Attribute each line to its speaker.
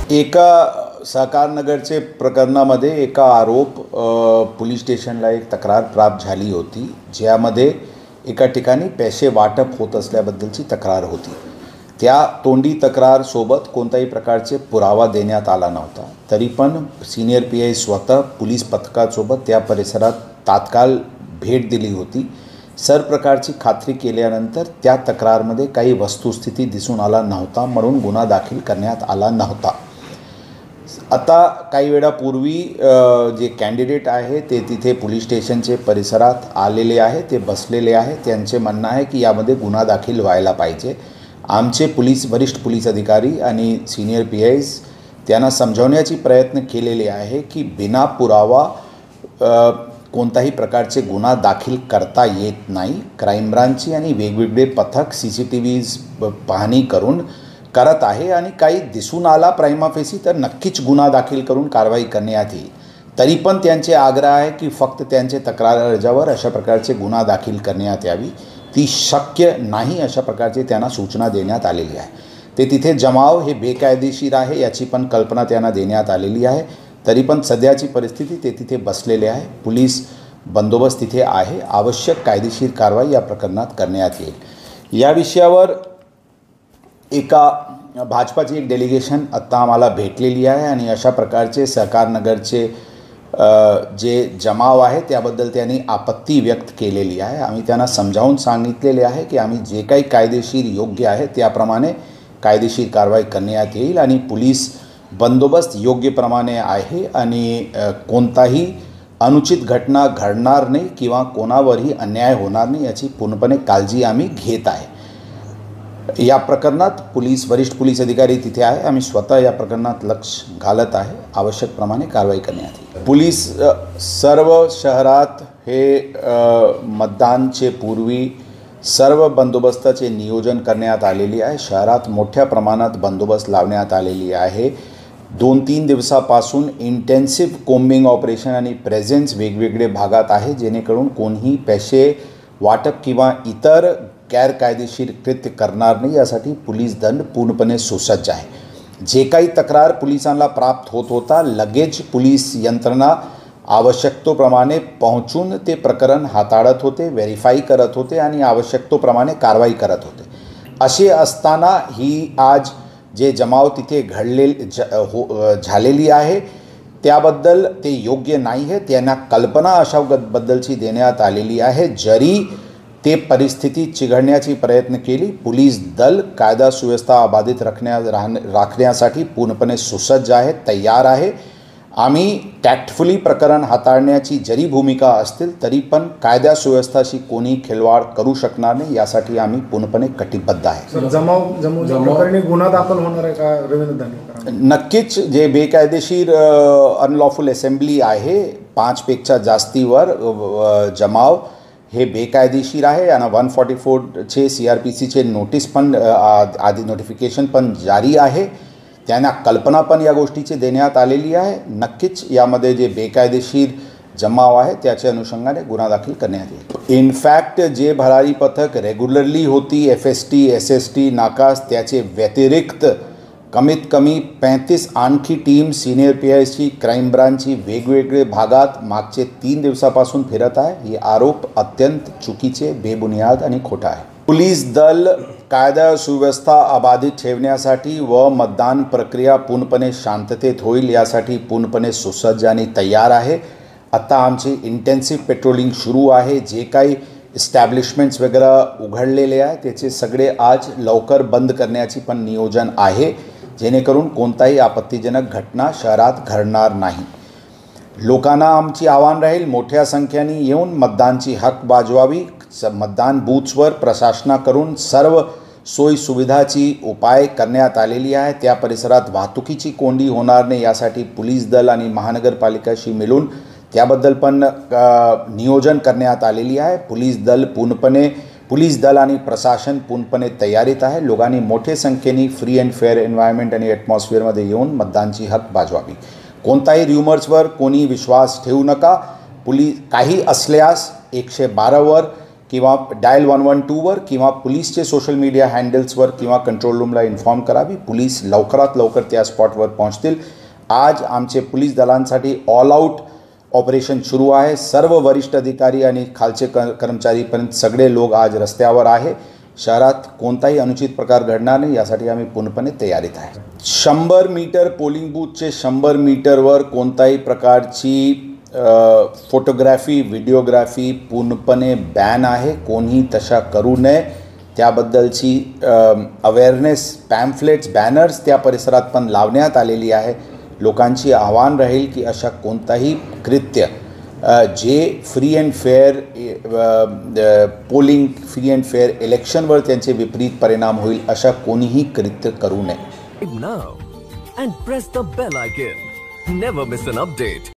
Speaker 1: एका सहकारनगरचे प्रकरणामध्ये एका पोलीस स्टेशनला एक तक्रार प्राप्त झाली होती, ज्यामध्ये एका ठिकाणी पैसे वाटप होत असल्याबद्दलची तक्रार होती। त्या तोंडी तक्रार सोबत कोणताही प्रकारचे पुरावा देण्यात आला नव्हता। तरी पण सीनियर पीआय स्वतः पोलीस पथकासोबत त्या परिसरात तात्काळ भेट दिली होती। सर्व प्रकारची खात्री केल्यानंतर त्या तक्रारमध्ये काही वस्तुस्थिती दिसून आला नव्हता, म्हणून गुन्हा दाखल करण्यात आला नव्हता। आता काही वेळापूर्वी जे कॅन्डिडेट आहे ते तिथे पोलीस स्टेशनचे परिसरात आलेले आहे, ते बसलेले आहे। त्यांचे म्हणणं आहे की यामध्ये गुन्हा दाखल व्हायला पाहिजे। आमचे वरिष्ठ पोलीस अधिकारी आणि सीनियर पीआयज त्यांना समजावण्याची प्रयत्न केलेले आहे की बिना पुरावा कोणताही प्रकारचे गुन्हा दाखल करता येत नाही। क्राइम ब्रांचची आणि वेगवेगळे पथक सीसीटीव्हीज पाहणी करून करत आहे आणि काही दिसून आला प्राइमा फेसी तर नक्कीच गुन्हा दाखल करून कारवाई करण्यात येईल। तरी पण त्यांचे आग्रह आहे की फक्त त्यांचे तक्रार अर्जावर अशा प्रकारचे गुन्हा दाखल करण्यात यावी, ती शक्य नाही अशा प्रकारचे त्यांना सूचना देण्यात आलेली आहे। ते तिथे जमाव हे बेकायदेशीर आहे याची पण कल्पना त्यांना देण्यात आलेली आहे। तरी पण सध्याची परिस्थिती ते तिथे बसलेले आहे, पोलीस बंदोबस्त तिथे आहे, आवश्यक कायदेशीर कारवाई या प्रकरणात करण्यात येईल। या विषयावर एका भाजपाची एक डेलिगेशन आत्ता आम्हाला भेटलेली आहे आणि अशा प्रकारचे सहकारनगरचे जे जमाव आहे त्याबद्दल त्यांनी आपत्ती व्यक्त केलेली आहे। आम्ही त्यांना समजावून सांगितलेले आहे की आम्ही जे काही कायदेशीर योग्य आहे त्याप्रमाणे कायदेशीर कारवाई करण्यात येईल आणि पोलीस बंदोबस्त योग्य प्रमाणे आहे आणि कोणताही अनुचित घटना घडणार नाही किंवा कोणावरही अन्याय होणार नाही याची पूर्णपणे काळजी आम्ही घेत आहे। या प्रकरणात वरिष्ठ पोलीस अधिकारी तिथे आहे, आम्ही स्वतः या प्रकरणात लक्ष घालत आहे, आवश्यक प्रमाणे कारवाई करण्यात येईल। पोलीस सर्व शहरात हे मतदानचे पूर्वी सर्व बंदोबस्ताचे नियोजन करण्यात आलेली आहे। शहरात मोठ्या प्रमाणात बंदोबस्त लावण्यात आलेली आहे। 2-3 दिवसापासून इंटेन्सिव्ह कोम्बिंग ऑपरेशन आणि प्रेझेन्स वेगवेगळे भागात आहे, जेणेकरून कोणीही पैसे वाटप किंवा इतर गैरकायदेशीर कृत्य करणार नाही यासाठी पोलीस दल पूर्णपणे सुसज्ज आहे। जे काही तक्रार पोलिसांना प्राप्त होत होता, लगेच पोलीस यंत्रणा आवश्यकतेप्रमाणे पोहोचून ते प्रकरण हाताळत होते, व्हेरीफाई करत होते आणि आवश्यकतेप्रमाणे कारवाई करत होते। असे असताना ही आज जे जमाव तिथे झालेली आहे त्याबद्दल ते योग्य नाही आहे, त्यांना कल्पना अशा बद्दलची देण्यात आलेली आहे। जरी ते परिस्थिती चिघळण्याची प्रयत्न केली, पोलीस दल कायदा सुव्यवस्था अबाधित राखण्यासाठी पूर्णपणे सुसज्ज आहे, तयार आहे। आम्ही टॅक्टफुली प्रकरण हाताळण्याची जरी भूमिका असतील तरी पण कायदा सुव्यवस्थाशी कोणी खिलवाड करू शकणार नाही यासाठी आम्ही पूर्णपणे कटिबद्ध आहे।
Speaker 2: जमाव गुन्हा दाखल होणार आहे का रवींद्र दांडेकर?
Speaker 1: नक्कीच जे बेकायदेशीर अनलॉफुल असेंब्ली आहे, 5 पेक्षा जास्तीवर जमाव हे बेकायदेशीर आहे आणि 144चे CRPCचे नोटीस पण आधी नोटिफिकेशन पण जारी आहे, त्यांना कल्पना पण या गोष्टीची देण्यात आलेली आहे। नक्कीच यामध्ये जे बेकायदेशीर जमाव आहे त्याच्या अनुषंगाने गुन्हा दाखल करण्यात येईल। इनफॅक्ट जे भरारी पथक रेग्युलरली होती FST SST नाकास, त्याचे व्यतिरिक्त कमीत कमी 35 आणखी टीम सीनियर पीआयची क्राइम ब्रांचची वेगवेगळे भागात मागचे 3 दिवसापासून फिरत आहे। हे आरोप अत्यंत चुकीचे, बेबुनियाद आणि खोटा आहे। पोलीस दल कायदा सुव्यवस्था अबाधित ठेवण्यासाठी व मतदान प्रक्रिया पूर्णपणे शांततेत होईल यासाठी पूर्णपणे सुसज्ज आणि तयार आहे। आता आमची इंटेन्सिव्ह पेट्रोलिंग सुरू आहे। जे काही इस्टॅब्लिशमेंट्स वगैरे उघडलेले आहे त्याचे सगळे आज लवकर बंद करण्याची पण नियोजन आहे, जेणेकरून कोणताही आपत्तीजनक घटना शहरात घडणार नाही। लोकांना आमची आव्हान राहील, मोठ्या संख्येने येऊन मतदानची हक बाजवावी। मतदान बूथ्सवर प्रशासनाकडून सर्व सोयी सुविधाची उपाय करण्यात आलेली आहे। त्या परिसरात वाहतुकीची कोंडी होणार नाही यासाठी पोलीस दल आणि महानगरपालिकाशी मिळून त्याबद्दल पण नियोजन करण्यात आलेली आहे। पोलीस दल आणि प्रशासन पूर्णपणे तयारीत आहे। लोकांनी मोठ्या संख्येने फ्री अँड फेअर एन्व्हायरमेंट आणि ॲटमॉस्फिअरमध्ये येऊन मतदानची हक बाजवावी। कोणताही र्युमर्सवर कोणी विश्वास ठेवू नका। काही असल्यास 112वर किंवा डायल 112वर किंवा पोलीसचे सोशल मीडिया हँडल्सवर किंवा कंट्रोल रूमला इन्फॉर्म करावी. पोलीस लवकरात लवकर त्या स्पॉटवर पोहोचतील. आज आमचे पोलीस दलांसाठी ऑल आऊट ऑपरेशन सुरू आहे. सर्व वरिष्ठ अधिकारी आणि खालचे कर्मचारीपर्यंत सगळे लोक आज रस्त्यावर आहे. शहरात कोणताही अनुचित प्रकार घडणार नाही यासाठी आम्ही पूर्णपणे तयारीत आहे. 100 मीटर पोलिंग बूथचे 100 मीटरवर कोणताही प्रकारची फोटोग्राफी व्हिडिओग्राफी पूर्णपणे बॅन आहे. कोणी तशा करू नये. त्याबद्दलची अवेअरनेस पॅम्फलेट्स बॅनर्स त्या परिसरात पण लावण्यात आलेली आहे. लोकांची आव्हान राहील की अशा कोणताही कृत्य जे free and fair polling free and fair इलेक्शनवर त्यांचे विपरीत परिणाम होईल अशा कोणीही कृत्य करू नये.
Speaker 3: Now and press the bell icon. Never miss an update.